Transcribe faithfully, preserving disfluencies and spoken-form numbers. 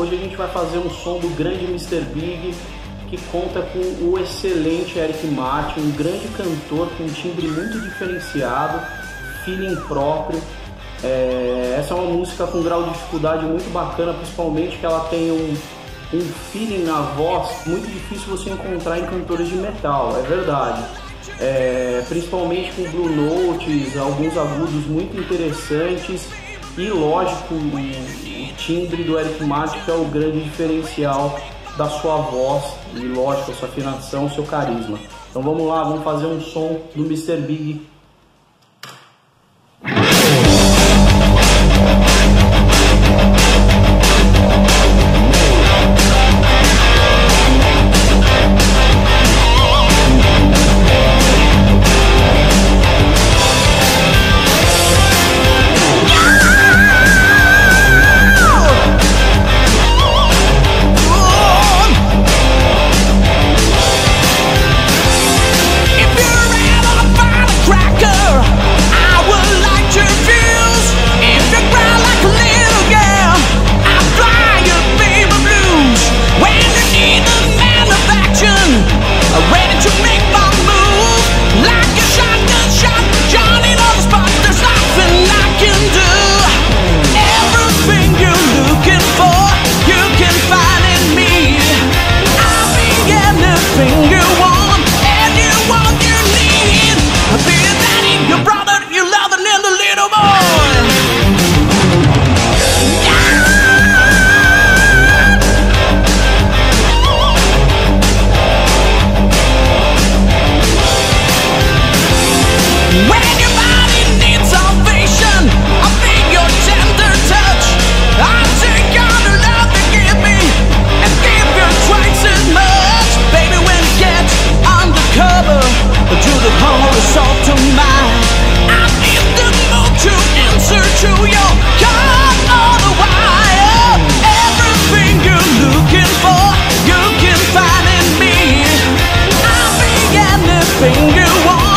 Hoje a gente vai fazer um som do grande mister Big, que conta com o excelente Eric Martin, um grande cantor com um timbre muito diferenciado, feeling próprio. É, essa é uma música com um grau de dificuldade muito bacana, principalmente que ela tem um, um feeling na voz muito difícil você encontrar em cantores de metal, é verdade. É, principalmente com blue notes, alguns agudos muito interessantes e, lógico, o, o timbre do Eric Martin, que é o grande diferencial da sua voz e, lógico, a sua afinação, o seu carisma. Então vamos lá, vamos fazer um som do mister Big. Anything you want.